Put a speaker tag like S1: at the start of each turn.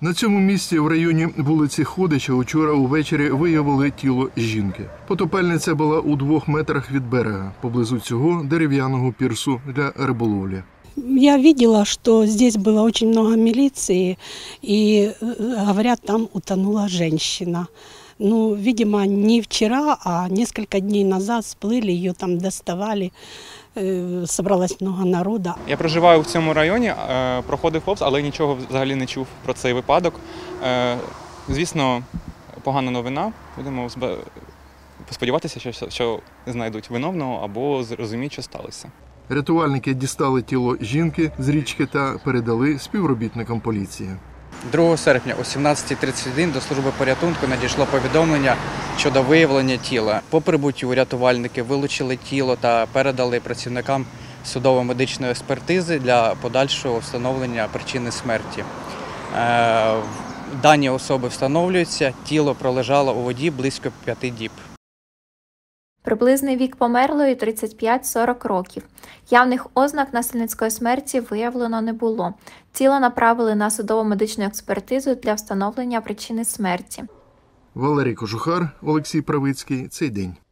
S1: На цьому місці в районі вулиці Ходича вчора увечері виявили тіло жінки. Потопельниця була у 2 метрах від берега, поблизу цього дерев'яного пірсу для риболовлі.
S2: Я видела, что здесь было очень много милиции, и, говорят, там утонула женщина. Ну, видимо, не вчера, а несколько дней назад всплыли, ее там доставали, собралось много народу.
S3: Я проживаю в цьому районі, проходив повз, але нічого взагалі не чув про цей випадок. Звісно, погана новина. Будемо сподіватися, що знайдуть виновного або зрозуміють, що сталося.
S1: Рятувальники дістали тіло жінки з річки та передали співробітникам поліції.
S4: 2 серпня о 17:31 до служби порятунку надійшло повідомлення щодо виявлення тіла. По прибуттю рятувальники вилучили тіло та передали працівникам судово-медичної експертизи для подальшого встановлення причини смерті. Дані особи встановлюються, тіло пролежало у воді близько 5 діб.
S5: Приблизний вік померлої – 35-40 років. Явних ознак насильницької смерті виявлено не було. Тіло направили на судово-медичну експертизу для встановлення причини смерті.
S1: Валерій Кожухар, Олексій Правицький. Цей день.